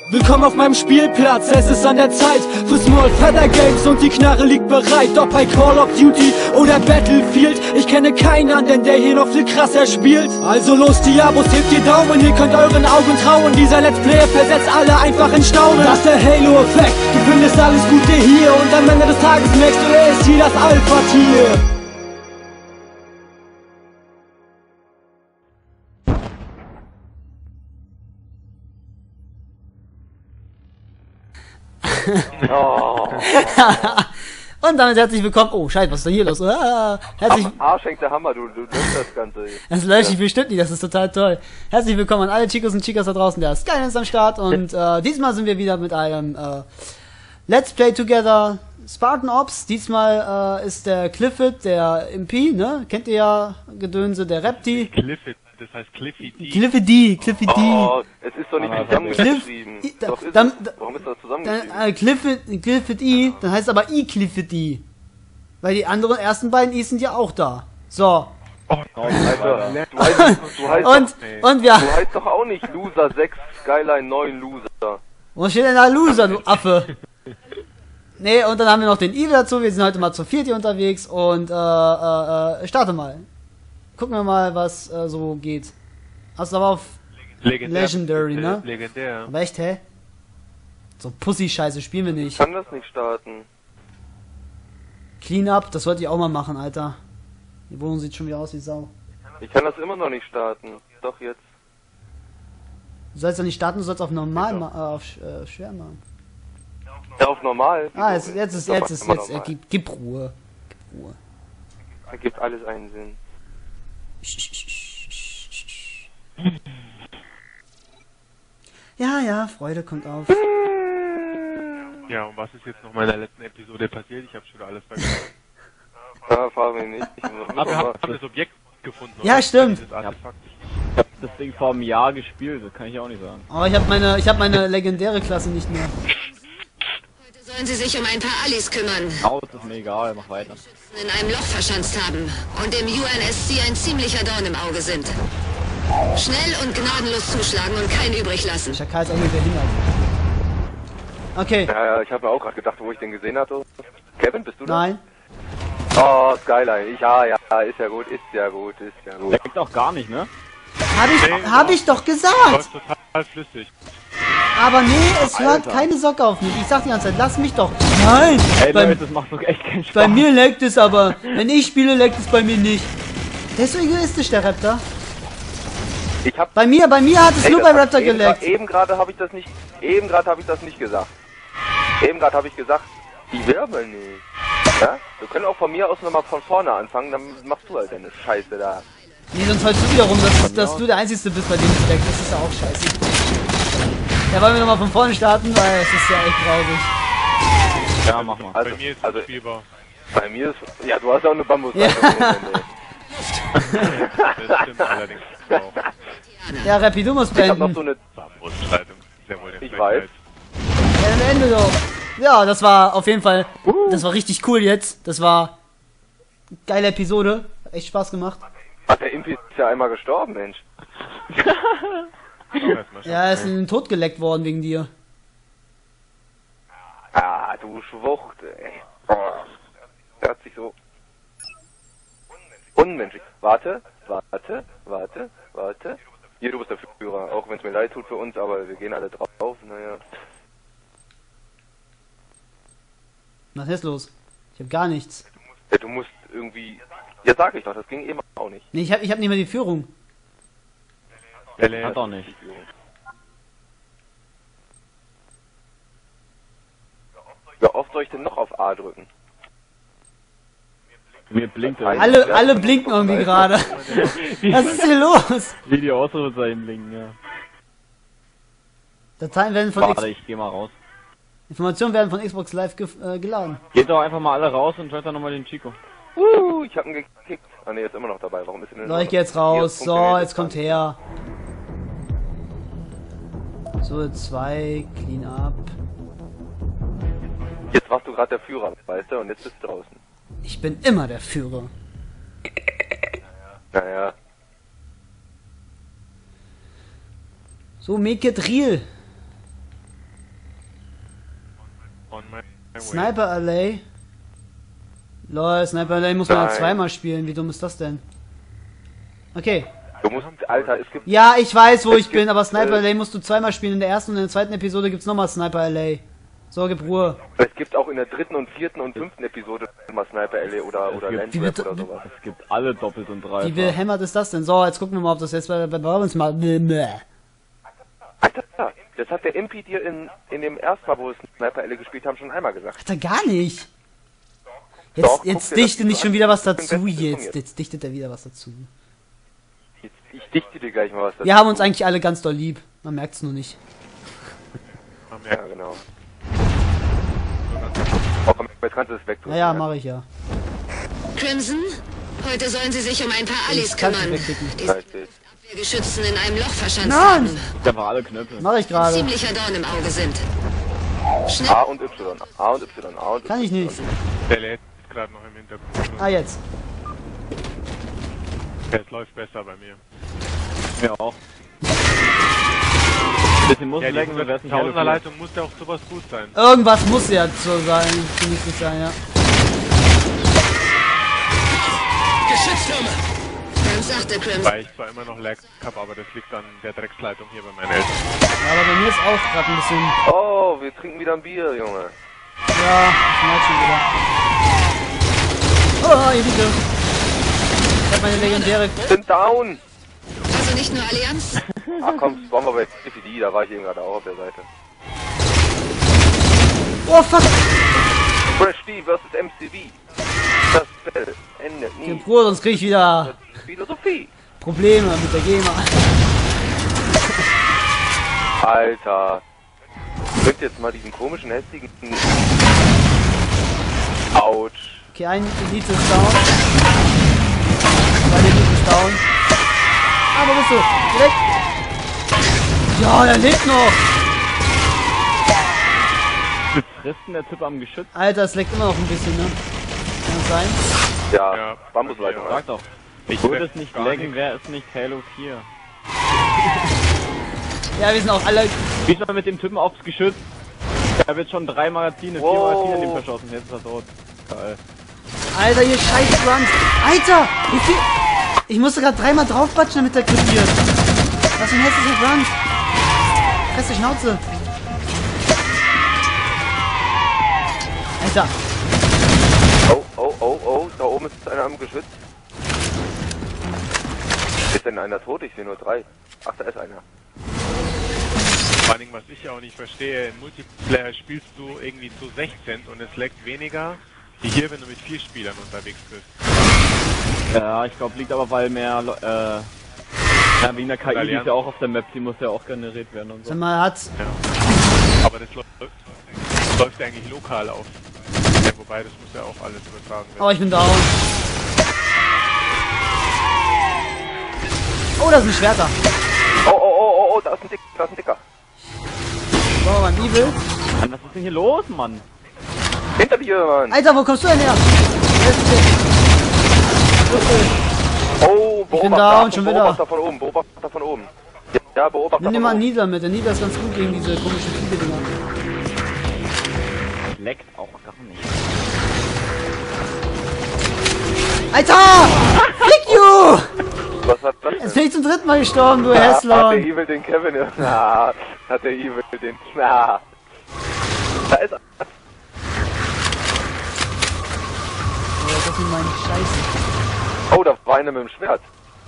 Willkommen auf meinem Spielplatz, es ist an der Zeit für Small Feather Games und die Knarre liegt bereit. Ob bei Call of Duty oder Battlefield, ich kenne keinen anderen, der hier noch viel krasser spielt. Also los Diabos, hebt die Daumen, ihr könnt euren Augen trauen. Dieser Let's Player versetzt alle einfach in Staunen. Das ist der Halo-Effekt, du findest alles Gute hier und am Ende des Tages merkst du, er ist hier das Alpha-Tier. Oh. Und damit herzlich willkommen. Oh, Scheiße, was ist denn hier los? Herzlich. Arsch hängt der Hammer, du löscht das Ganze. Das lösche ich bestimmt nicht, das ist total toll. Herzlich willkommen an alle Chicos und Chicas da draußen. Der Skyline ist am Start und diesmal sind wir wieder mit einem Let's Play Together Spartan Ops. Diesmal ist der Clifford, der MP, ne? Kennt ihr ja, Gedönse, der Repti. Clifford, das heißt Cliffy D. Cliffy D. Oh, es ist doch nicht zusammengeschrieben. Doch, warum ist das zusammengeschrieben? Clifford E, dann heißt aber Clifford E. Weil die anderen ersten beiden I's sind ja auch da. So. Oh, Alter, Und wir. Du heißt doch auch nicht Loser 6, Skyline 9 Loser. Wo steht denn da Loser, du Affe? Nee, und dann haben wir noch den Evil dazu. Wir sind heute mal zu viert hier unterwegs und starte mal. Gucken wir mal, was so geht. Hast du aber auf Legendary, ne? Legendär. Aber echt, hä? So Pussy-Scheiße spielen wir Ich nicht. kann das nicht starten. Clean-up, das wollte ich auch mal machen, Alter. Die Wohnung sieht schon wieder aus wie Sau. Ich kann das immer noch nicht starten. Doch jetzt. Du sollst ja nicht starten, du sollst auf normal auf schwer machen. Ja, auf normal. Gib Ruhe. Gib Ruhe. Ergibt alles einen Sinn. Ja, Freude kommt auf. Ja, und was ist jetzt noch in meiner letzten Episode passiert? Ich habe schon alles vergessen. Da fahren wir nicht. Aber wir haben das Objekt gefunden. Ja, oder? stimmt. Das Artefakt. Ich hab das Ding vor einem Jahr gespielt, das kann ich auch nicht sagen. Aber ich hab meine legendäre Klasse nicht mehr. Heute sollen Sie sich um ein paar Allis kümmern, Aus ist mir egal, mach weiter. die in einem Loch verschanzt haben und dem UNSC ein ziemlicher Dorn im Auge sind. Schnell und gnadenlos zuschlagen und keinen übrig lassen. Schakal ist irgendwie behindert. Okay. Ja, ich habe mir auch gerade gedacht, wo ich den gesehen hatte. Kevin, bist du da? Nein. Oh, Skyline. Ja, ist ja gut. Leckt auch gar nicht, ne? Hab ich doch gesagt! Läuft total flüssig. Aber nee, es hört Alter. keine Socke auf mich. Ich sag die ganze Zeit, lass mich doch. Nein! Ey Bei, Leute, das macht doch echt keinen Spaß. bei mir leckt es aber. Wenn ich spiele, leckt es bei mir nicht. Der ist so egoistisch, der Raptor. Ich hab... Bei mir hat es nur bei Raptor geleckt. Eben gerade habe ich das nicht gesagt. Eben gerade habe ich gesagt, die wirbeln nicht. Ja? Wir können auch von mir aus nochmal von vorne anfangen, dann machst du halt deine Scheiße da. Nee, sonst holst du wiederum, dass du der Einzige bist, bei dem es leckt. Das ist ja auch scheiße. Ja, wollen wir nochmal von vorne starten, weil es ist ja echt grausig. Ja, mach mal. Bei mir ist es spielbar. Bei mir ist... Ja, du hast auch eine Bambusleitung. Ja. Das stimmt allerdings auch. Ja, Rappi, du musst Ich hab noch blenden. so eine... Brustleitung. Sehr wohl der Ich Frechheit. weiß. Ja, am Ende doch. Ja, das war auf jeden Fall, das war richtig cool jetzt. Das war eine geile Episode. Hat echt Spaß gemacht. Ach, der Impi ist ja einmal gestorben, Mensch. Ja, er ist in den Tod geleckt worden wegen dir. Ah, du Schwucht, ey. Oh. Der hat sich so... Unmenschlich. Warte. Hier, du bist der Führer. Auch wenn es mir leid tut für uns, aber wir gehen alle drauf. Naja. Was ist los? Ich hab gar nichts. Ja, du musst irgendwie... Ja, sag ich doch, das ging eben auch nicht. Nee, ich hab nicht mehr die Führung. Hat doch nicht. Wie oft soll ich denn noch auf A drücken? Mir blinkt Alle blinken irgendwie gerade. Was ist hier los? Video Ausrufezeichen blinken, ja. Dateien werden von Warte, ich geh mal raus. Informationen werden von Xbox Live geladen. Geht doch einfach mal alle raus und hört dann nochmal den Chico. Ich hab ihn gekickt. Ah ne, ist immer noch dabei. Warum ist er denn So, ich geh jetzt raus. So, jetzt kommt her. So, 2, clean up. Jetzt warst du gerade der Führer, weißt du, und jetzt bist du draußen. Ich bin immer der Führer. Naja. So, make it real. Sniper Alley. Lol, Sniper Alley muss man ja Nein. zweimal spielen. Wie dumm ist das denn? Okay. Du musst, Alter, es gibt... Ja, ich weiß, wo Es ich bin, gibt, aber Sniper äh, Alley musst du zweimal spielen. In der ersten und in der zweiten Episode gibt's nochmal Sniper Alley. So, gib Ruhe. Es gibt auch in der 3. und 4. und 5. Episode immer Sniper Alley oder gibt- Wie Landtrap wird- oder sowas. Es gibt alle doppelt und dreifach. Wie behämmert ist das denn? So, jetzt gucken wir mal, ob das jetzt bei uns mal... Alter, das hat der Impi dir in dem ersten Mal, wo wir Sniper Alley gespielt haben, schon einmal gesagt. Hat er gar nicht. Doch, Jetzt, guck jetzt dir das dichte nicht an. schon wieder was Ich bin dazu. bestens Jetzt, informiert. jetzt dichtet er wieder was dazu. Ich dichte dir gleich mal was dazu. Wir haben uns eigentlich alle ganz doll lieb. Man merkt's nur nicht. Man Ja, merkt, genau. Oh, komm, jetzt kannst du es wegtun. Naja, mache ich ja. Crimson, heute sollen Sie sich um ein paar Allies Ich kann's kümmern, wegklicken. die Weiß sich ich. Abwehrgeschützen in einem Loch verschanzt Nein! haben. Einfach alle Knöpfe. Mache ich gerade. Ziemlicher Dorn im Auge sind. Schnell, A und Y, A und Y, A und Y. Kann ich nicht. der lädt gerade noch im Hintergrund. Ah, jetzt. Es läuft besser bei mir. Mir auch. Bisschen muss Ja, die lecken, so wär's nicht Halo 4. Tausender-Leitung muss ja auch sowas gut sein. Irgendwas muss ja so sein. Zumindest sein, ja. dann sagte Crimson. Weil ich zwar immer noch Lag habe, aber das liegt an der Drecksleitung hier bei meinen Eltern. Ja, aber bei mir ist auch gerade ein bisschen... Oh, wir trinken wieder ein Bier, Junge. Ja, ich merke schon wieder. Oh, Elite. Ich hab meine legendäre... Sind down! Also nicht nur Allianz, Ach komm, spawnen wir bei CPD, da war ich eben gerade auch auf der Seite. Oh, fuck. Fresh D vs. MCV. Das Battle endet nie. Gib Ruhe, sonst krieg ich wieder Philosophie. Probleme mit der GEMA. Alter. Könnt jetzt mal diesen komischen, hässlichen... Autsch. Okay, ein Elite ist down. Zwei Elite ist down. Ah, wo bist du? Direkt. Ja, er lebt noch. Frisst denn der Typ am Geschütz? Alter, es leckt immer noch ein bisschen, ne? Kann das sein? Ja, Ja. Bambusleitung. Sag doch. Ich Würde merk es nicht gar laggen, nichts. wäre es nicht Halo 4. Ja, wir sind auch alle... Wie ist man mit dem Typen aufs Geschütz? Ich habe jetzt schon 3 Magazine, 4 Wow. Magazine in ihm verschossen. Jetzt ist er tot. Geil. Alter, ihr scheiß Runs. Alter, wie viel... Ich musste gerade dreimal draufbatschen, damit er krepiert. Was für ein hässlicher Run. Fress die Schnauze. Alter. Oh, oh, oh, oh, da oben ist einer am Geschütz. Ist denn einer tot? Ich sehe nur 3. Ach, da ist einer. Vor allen Dingen, was ich auch nicht verstehe, im Multiplayer spielst du irgendwie zu 16 und es laggt weniger, wie hier, wenn du mit 4 Spielern unterwegs bist. Ja, ich glaube, liegt aber, weil mehr, ja, wegen der KI, die Allianz. ist ja auch auf der Map, die muss ja auch generiert werden und so. Sag mal, hat... Aber das läuft ja eigentlich lokal auf. Ja, wobei, das muss ja auch alles übertragen werden. Oh, ich bin down. Oh, da sind Schwerter. Oh, oh, oh, oh, oh, da ist ein Dicker, da ist ein Dicker. Wollen wir mal ein Evil? Mann, was ist denn hier los, Mann? Hinter dir, Mann. Alter, wo kommst du denn her? Oh, bin down, schon wieder. Beobachter von oben, Beobachter von oben. Ja, Beobachter Nimm dir von mal einen oben. Nieder mit. Der Nieder ist ganz gut gegen diese komischen Fliege-Dinger. Leckt auch gar nicht. Alter! Fick you! Was hat das Jetzt denn? bin ich zum dritten Mal gestorben, du Hat der Hässler. Evil den Kevin? Na, hat der Evil den... Na. Da ist er. Das ist meine Scheiße. Oh, da war einer mit dem Schwert.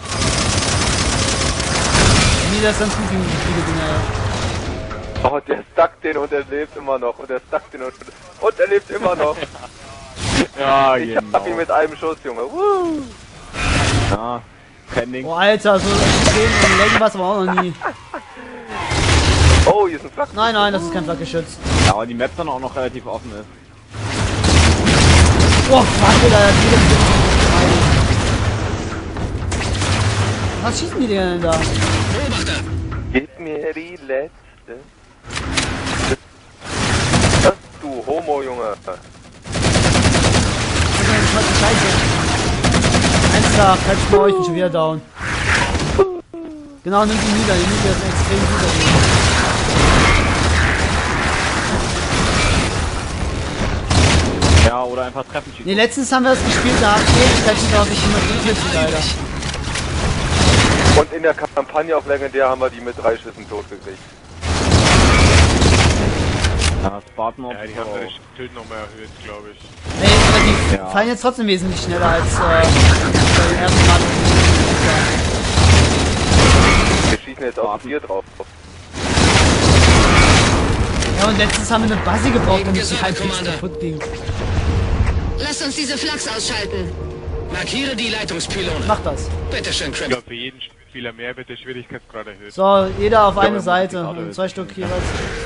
Der Nieder ist ganz gut gegen die Fliege-Dinger, ja. Oh, der stackt den und er lebt immer noch. Und er stackt den und er lebt immer noch. Ja, Ich hab ihn mit einem Schuss, Junge. Woo. Ja, kein Ding. Oh, Alter, so extrem und Längen war es aber auch noch nie. Oh, hier ist ein Flak. Nein, nein, das ist kein Flakgeschütz. Ja, aber die Map dann auch noch relativ offen ist. Oh, fuck, Alter, was schießen die denn da? Gib mir die letzte. Das, du Homo, Junge. Das ist eine schwarze Scheiße. Eins da, falsch bei euch, ich bin schon wieder down. Genau, nimm die Nieder, ist extrem gut. Ja, oder einfach treffen schießen. Ne, letztens haben wir das gespielt, da hat Ewigkeiten glaube ich 140, Alter. Und in der Kampagne auf legendär haben wir die mit 3 Schüssen totgekriegt. Ja, Spartan Ops. Ja, die haben das Schild nochmal erhöht, glaube ich. Nee, aber die Ja. fallen jetzt trotzdem wesentlich schneller als bei den ersten Mal. Wir schießen jetzt auf 4 drauf. Ja, und letztens haben wir eine Buzzy gebraucht, damit die Gesagt, halbwegs Commander. kaputt ging. Lasst uns diese Flachs ausschalten. Markiere die Leitungspylone. Mach das. Bitte schön, Ich Crip. glaube, für jeden Spieler mehr wird der Schwierigkeitsgrad erhöht. So, jeder auf eine wir Seite müssen die Karte und 2 Stück jeweils.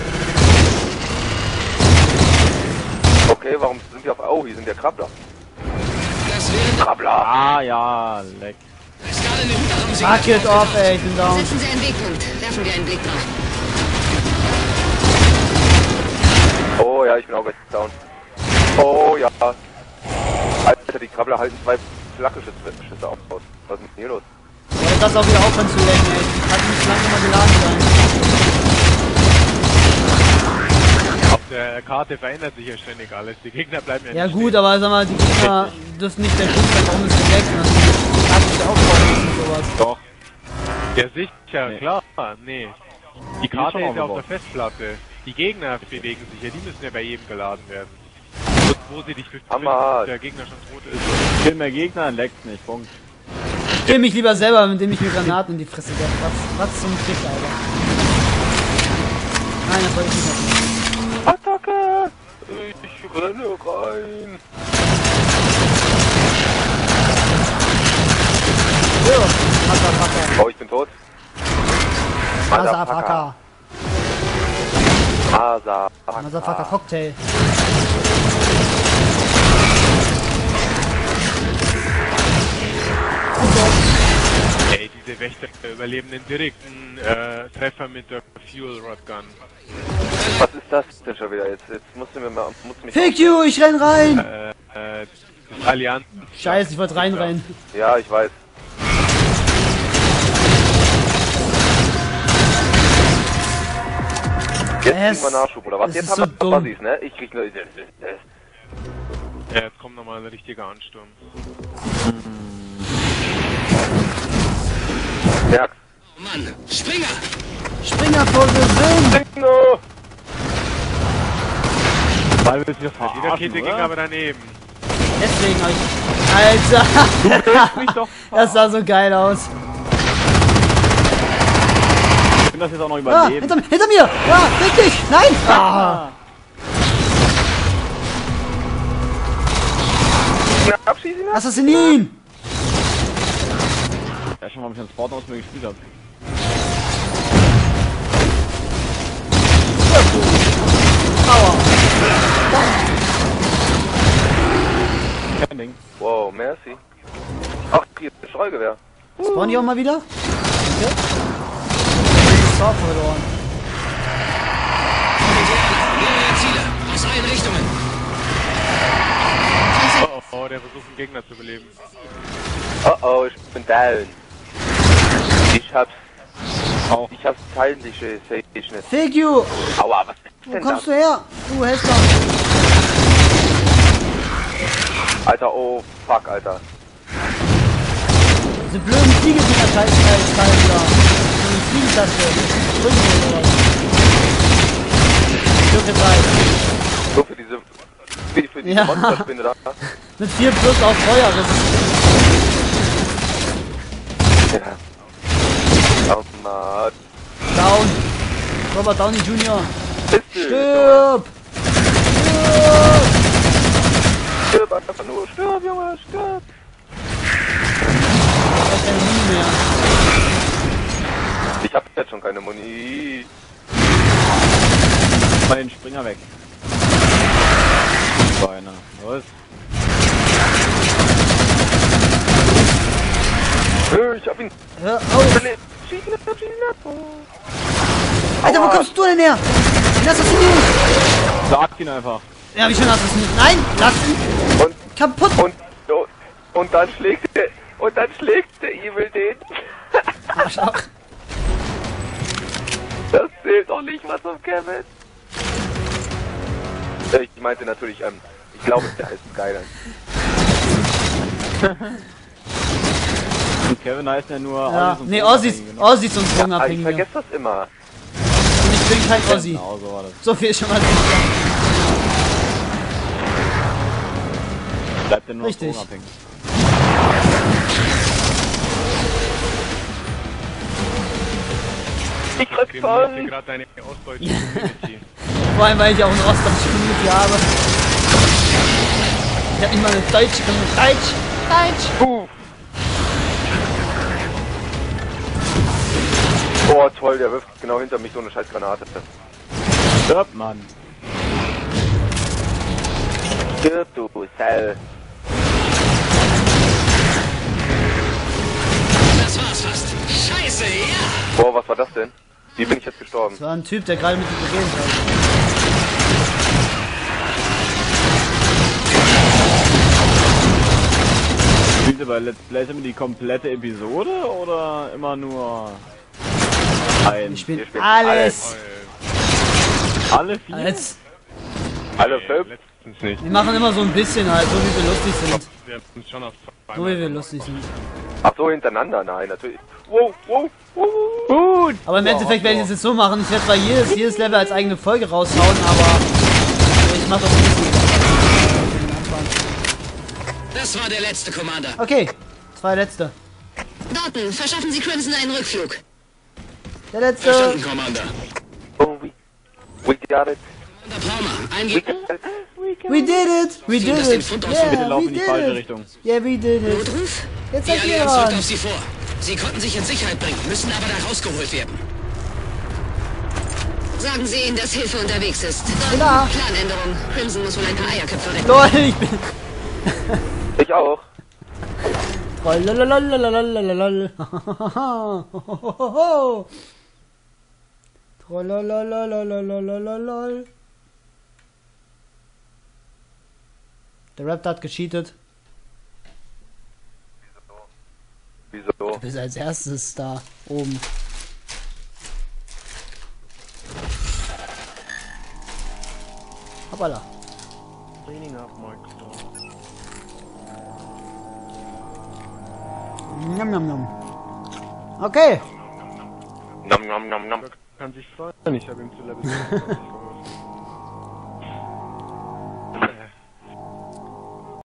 Okay, warum sind die auf... Oh, hier sind ja Krabbler. Das wäre Krabbler! Ah, ja, leck. gerade eine Hyperraum. Fuck it off, ey, ich bin down. Setzen Sie einen Wegpunkt. Werfen wir einen Blick drauf. Oh ja, ich bin auch gleich down. Oh ja. Alter, die Krabbler halten 2 flache Schüsse auf. Was ist denn hier los? Ja, das auch wieder aufhören zu lenken, ey. Kann nicht lange mal geladen sein. Auf der Karte verändert sich ja ständig alles. Die Gegner bleiben ja Ja nicht gut, stehen. aber sag mal, die Gegner dürfen nicht der Grund sein, warum es geleckt und dann kann sich aufbauen müssen und sowas. Doch. Ja, sicher, Nee. klar. Nee. Die ist Karte schon ist ja auf aufgebaut. der Festplatte. Die Gegner bewegen sich ja, die müssen ja bei jedem geladen werden. Und wo sie dich befinden, Hammer. dass der Gegner schon tot ist. Kill mehr Gegner, leckt nicht. Punkt. Ich kill mich lieber selber, indem ich mir Granaten in die Fresse werfe. Was zum Trick, Alter. Nein, das wollte ich nicht machen. Attacke! Ich renne rein. So, Motherfucker. Oh, ich bin tot. Motherfucker. Motherfucker Cocktail. Ey, diese Wächter überleben den direkten Treffer mit der Fuel Rod Gun. Was ist das denn schon wieder jetzt? Jetzt musst du mir mal... Musst mich Fick you, ich renn rein! Das Allianz. Scheiße, ich wollte reinrennen. Ja, ich weiß. Jetzt kriegen wir Nachschub, oder was? Es Jetzt ist haben so wir dumm. Buzzies, ne? Ich krieg nur... Ja, jetzt kommt nochmal ein richtiger Ansturm. Ja. Mann, Springer! Springervogel sind! No. Weil wir es hier Die verarschen, Rakete ging oder? aber daneben. Deswegen hab ich... Alter! Mich doch. Das sah so geil aus. Ich bin das jetzt auch noch Ah, überleben. hinter mir! Ja, fick dich! Nein! Ah. Na, abschießen ihn. Assassinin! Ja, schon mal mit dem Sport aus mir gespielt habe. Aua! Kein Ding. Wow, merci. Ach, hier ist ein Streugewehr. Spawn die auch mal wieder? Okay. Das Tor verloren. Mehrere Ziele aus allen Richtungen. Oh, der versucht einen Gegner zu beleben. Oh oh, ich bin down. Ich hab's. Auch. Ich hab's teilliche Safeness. Fick you! Aua, was ist Wo denn kommst das? du her? Du Hester! Alter, oh, fuck, Alter. Diese blöden Fliegedinger Teil da. So eine Fliegentasche. Springen oder was? Stücke Zeit. So für diese... Für diese Ja. Monsterspinne da. Mit 4 plus auf Feuerresistent. Ja. Oh Mann. Down. Robert Downey Jr. Stirb! Stirb! Stirb! Stirb einfach nur! Stirb, Junge! Stirb! Ich hab keine Muni mehr. Ich hab jetzt schon keine Muni. Mal den Springer weg. So einer. Was? Ich hab ihn. Hör auf! Schieß ihn ab, schieß ihn ab. Alter, wo kommst du denn her? Den assassiniert! Sagt ihn einfach. Ja, wie schön assassiniert. Nein! Lass ihn! Und, Kaputt! und dann schlägt der Evil den. Arschloch. Das zählt doch nicht mal zum Kevin. Ich meinte natürlich, glaube, der heißt Skyline. Und Kevin heißt ja nur Ja, Ossis und nee, Drogenabhängige, ne? Ossis und Ich Drogenabhängige. vergesse das immer. Und ich bin kein Ossi. Genau, so war das. So viel ist schon mal sicher. Bleibt ja nur noch Richtig. drogenabhängig. Ich krieg Okay, voll. gerade deine ostdeutsche Community. Vor allem, weil ich auch eine ostdeutsche Community habe. Ich hab nicht mal eine deutsche Community. Deutsch! Oh toll, der wirft genau hinter mich so eine scheiß Granate. Stirb, Mann. Stirb du Cell. Das war's fast. Scheiße, ja! Boah, was war das denn? Wie bin ich jetzt gestorben? Das war ein Typ, der gerade mit dir geredet hat. Spielt ihr bei Let's Play immer die komplette Episode oder immer nur ein? Ich spiele Wir spielen alles. Alle 4? Alles. Alle 5? Letztens nicht. Wir machen immer so ein bisschen halt, so wie wir lustig sind. Wir sind schon auf zwei. So wie wir lustig sind. Ach so, hintereinander? Nein, natürlich. Wow, wow, wow. Gut! Aber im Endeffekt werde ich es jetzt so machen. Ich werde zwar jedes Level als eigene Folge raushauen, aber ich mache doch ein bisschen. Das war der letzte, Commander. Okay, zwei letzte. Dalton, verschaffen Sie Crimson einen Rückflug. Der letzte. Verstanden, Commander. Oh, we got it. Commander Palmer, We eingeben. got it. We did it! We Ziehen did das den it! Fund aus, Yeah, Bitte lauf we in die did falsche it! Richtung. Yeah, we did it! Notruf? Jetzt Die seid ihr Allianz rückt dran! auf Sie vor. Sie konnten sich in Sicherheit bringen, müssen aber da rausgeholt werden. Sagen Sie ihnen, dass Hilfe unterwegs ist. Dalton, Ja. Planänderung. Crimson muss wohl ein paar Eierköpfe retten. LOL, ich bin... Ich auch. Trollolololololololol. Trollololololololol. Der Raptor hat gecheatet. Wieso? Du bist als erstes da oben. Hoppala. Cleaning up Microsoft. Njam, njam, njam. Okay. Nom nom nom nom. Kann sich freuen. Ich habe ihm zu Level 20